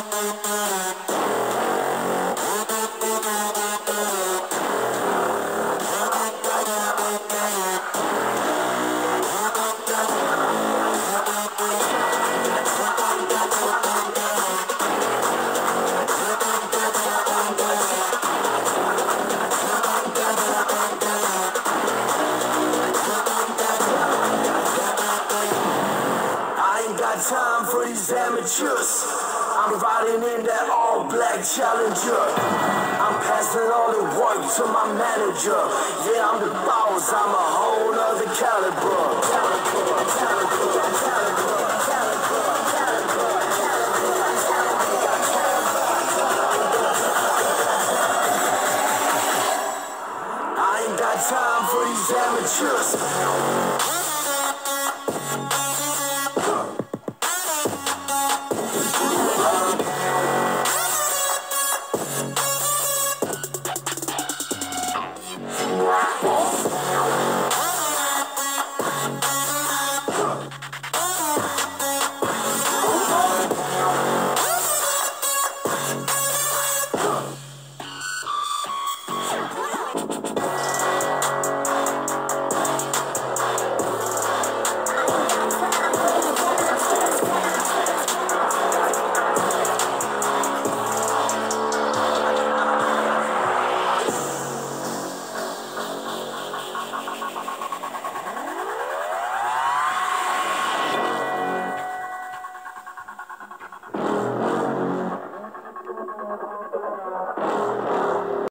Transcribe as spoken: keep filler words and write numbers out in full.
Time for these amateurs. I'm riding in that all-black Challenger. I'm passing all the work to my manager. Yeah, I'm the boss. I'm a whole other caliber. caliber, caliber.